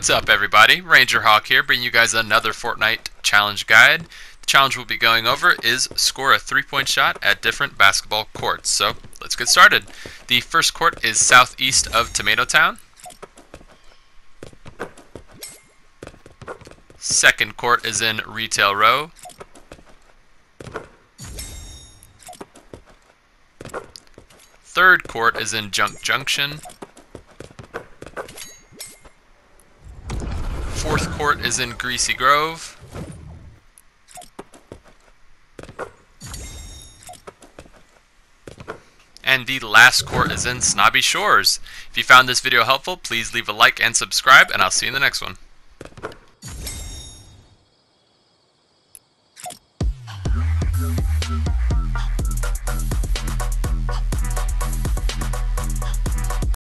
What's up, everybody? Ranger Hawk here, bringing you guys another Fortnite challenge guide. The challenge we'll be going over is score a three-point shot at different basketball courts. So let's get started. The first court is southeast of Tomato Town. Second court is in Retail Row. Third court is in Junk Junction. Fourth court is in Greasy Grove. And the last court is in Snobby Shores. If you found this video helpful, please leave a like and subscribe, and I'll see you in the next one.